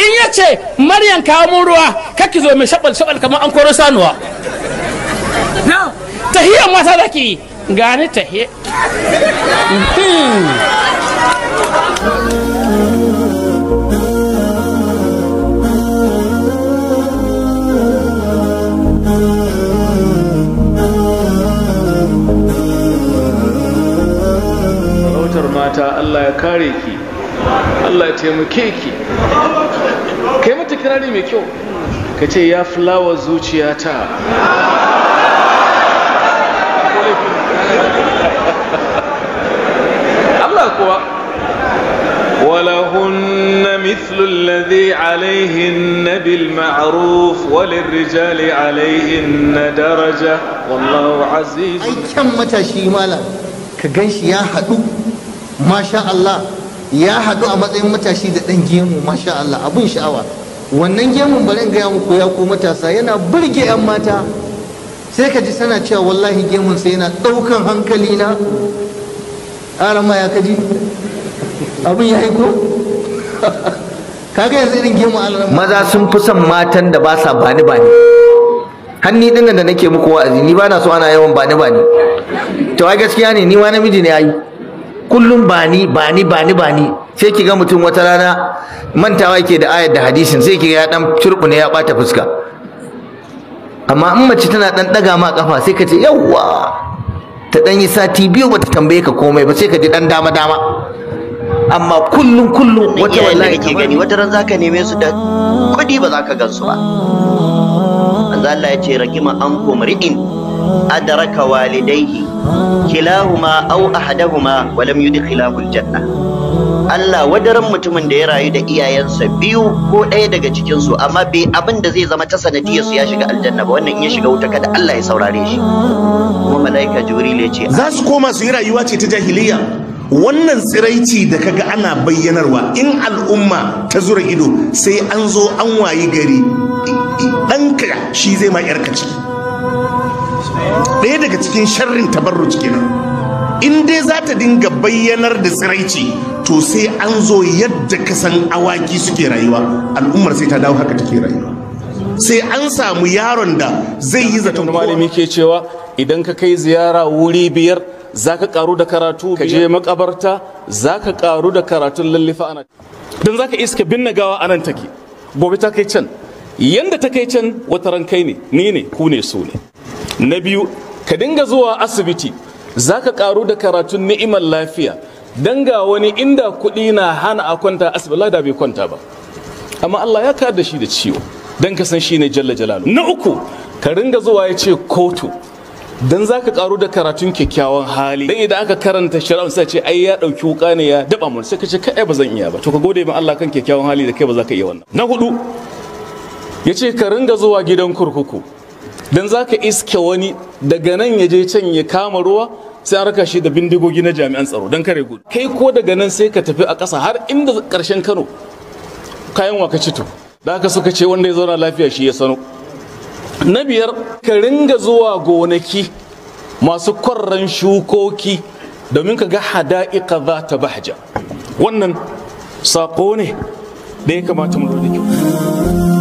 in ya ce Maryam kawo mun ruwa kake zo mai shabal kamar an koro sanuwa. Tahiyar mata zaki gani tahiye. Mata Allah ya kare ki, Allah ya taimake ki, kai mata kirari mai kyau ka ce ya fulawa zuciyata. Allah kuwa ولهن مثل الذي عليهن بالمعروف وللرجال عليهن درجة والله عزيز. أي كم متى شي مالا كجنش يا حدو ما شاء الله ya haɗu a matsayin matashi da ɗan gemu masha Allah abun sha'awa. Wannan gemun bari in gaya muku ya ku matasa yana burge 'yan mata, sai ka ji sana cewa wallahi gemun sai yana ɗaukan hankali na. Arama ya kaji abun ya ko kaga yanzu irin gemu Allah. Maza sun fi son matan da ba sa bani hanni dinnan da nake muku wa'azi ni ba na so ana yawan bani to ai gaskiya ne ni ma namiji ne ai kullum bani sai ki ga mutum wata rana mantawa yake da ayar da hadisin sai ki ga ya dan turbune ya bata fuska, amma in mace tana dan daga ma kafa sai ka ce yawwa ta dan yi sati biyu bata tambaye ka komai ba sai ka ji dan dama amma kullum wata wallahi kake gani wata ran zaka neme su da kudi ba zaka gansu ba. manzo Allah ya ce raqima ankum ri'in adraka walidayhi kilahuma aw ahaduhuma wa lam yudkhilahu aljanna. Allah wadaran mutumin da ya rayu da iyayensa biyu ko ɗaya daga cikin su amma bai abin da zai zama ta sanadiyar su ya shiga aljanna ba, wannan in ya shiga wuta kada Allah ya saurare shi. Kuma malaika Jibril ya ce za su koma su yi rayuwa ce ta jahiliya. Wannan tsiraici da kaga ana bayyanarwa in al'umma ta zura ido sai an zo an wayi gari ɗanka shi zai ma yarka ciki. Ɗaya daga cikin sharrin tabarruj kenan. In dai za ta dinga bayyanar da tsiraici to sai an zo yadda ka san awaki suke rayuwa, al'ummar sai ta dawo haka take rayuwa. Sai an samu yaron da zai yi zaton malami ke cewa idan ka kai ziyara wuri biyar za ka karu da karatu, ka je makabarta za ka karu da karatun lallifa ana don za ka iska binne gawa anan take gobe ta kai can, yanda ta kai can wata ran kai ne ni ne ku ne su ne. Na biyu ka dinga zuwa asibiti za ka karu da karatun ni'imar lafiya, dan ga wani inda kuɗi na hana a kwanta asibiti da bai kwanta ba, amma Allah ya kada shi da ciwo dan ka san shi ne jalla jalalu. Na uku ka ringa zuwa ya ce kotu dan za ka karu da karatun kyakkyawan hali, dan idan aka karanta shari'a sai ce ai ya dauki wuka ne ya daba mun sai ka ce kai ba zan iya ba, to ka gode ma Allah kan kyakkyawan hali da kai ba za ka iya wannan. Na hudu yace ka ringa zuwa gidan kurkuku dan za ka iske wani daga nan ya je can ya kama ruwa sai an raka shi da bindigogi na jami'an tsaro dan kare gudu, kai ko daga nan sai ka tafi a ƙasa har inda ƙarshen Kano kayan waka cito da haka suka ce wanda ya zauna lafiya shi ya sano. Na biyar ka ringa zuwa gonaki masu kwarran shukoki domin ka ga hada'iqa za ta bahja. Wannan saƙo ne da ya kamata mu da kyau.